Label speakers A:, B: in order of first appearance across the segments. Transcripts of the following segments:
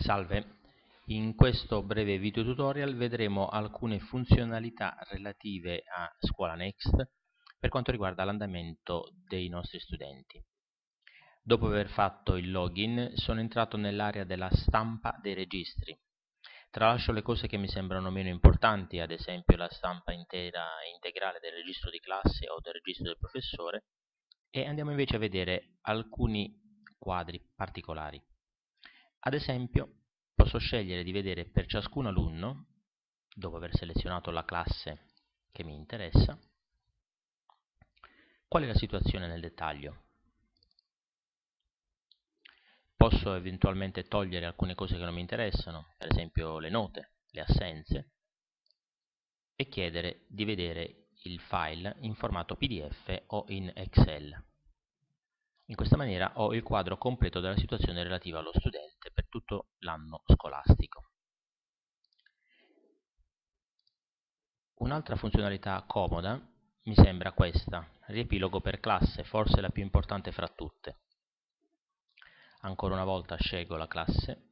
A: Salve, in questo breve video tutorial vedremo alcune funzionalità relative a Scuola Next per quanto riguarda l'andamento dei nostri studenti. Dopo aver fatto il login sono entrato nell'area della stampa dei registri. Tralascio le cose che mi sembrano meno importanti, ad esempio la stampa intera e integrale del registro di classe o del registro del professore, e andiamo invece a vedere alcuni quadri particolari. Ad esempio, posso scegliere di vedere per ciascun alunno, dopo aver selezionato la classe che mi interessa, qual è la situazione nel dettaglio. Posso eventualmente togliere alcune cose che non mi interessano, per esempio le note, le assenze, e chiedere di vedere il file in formato PDF o in Excel. In questa maniera ho il quadro completo della situazione relativa allo studente per tutto l'anno scolastico. Un'altra funzionalità comoda mi sembra questa, riepilogo per classe, forse la più importante fra tutte. Ancora una volta scelgo la classe,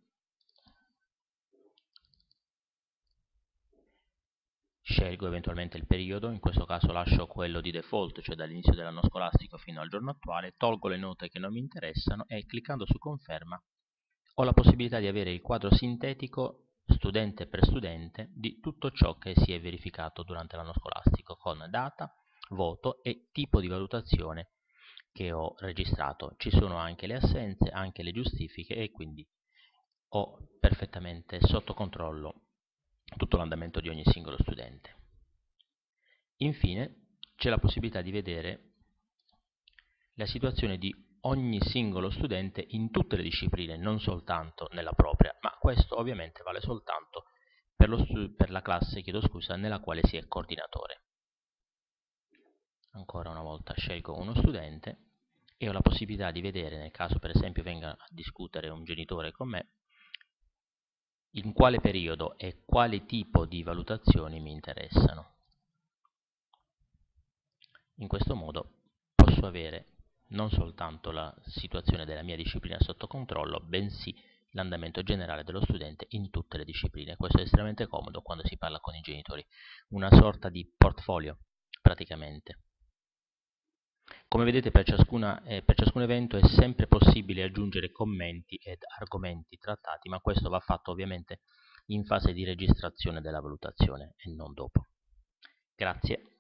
A: scelgo eventualmente il periodo, in questo caso lascio quello di default, cioè dall'inizio dell'anno scolastico fino al giorno attuale, tolgo le note che non mi interessano e cliccando su conferma ho la possibilità di avere il quadro sintetico studente per studente di tutto ciò che si è verificato durante l'anno scolastico, con data, voto e tipo di valutazione che ho registrato. Ci sono anche le assenze, anche le giustifiche e quindi ho perfettamente sotto controllo tutto l'andamento di ogni singolo studente. Infine c'è la possibilità di vedere la situazione di ogni singolo studente in tutte le discipline, non soltanto nella propria, ma questo ovviamente vale soltanto per la classe, nella quale si è coordinatore. Ancora una volta scelgo uno studente e ho la possibilità di vedere, nel caso per esempio venga a discutere un genitore con me, in quale periodo e quale tipo di valutazioni mi interessano. In questo modo posso avere non soltanto la situazione della mia disciplina sotto controllo, bensì l'andamento generale dello studente in tutte le discipline. Questo è estremamente comodo quando si parla con i genitori, una sorta di portfolio praticamente. Come vedete per ciascun evento è sempre possibile aggiungere commenti ed argomenti trattati, ma questo va fatto ovviamente in fase di registrazione della valutazione e non dopo. Grazie.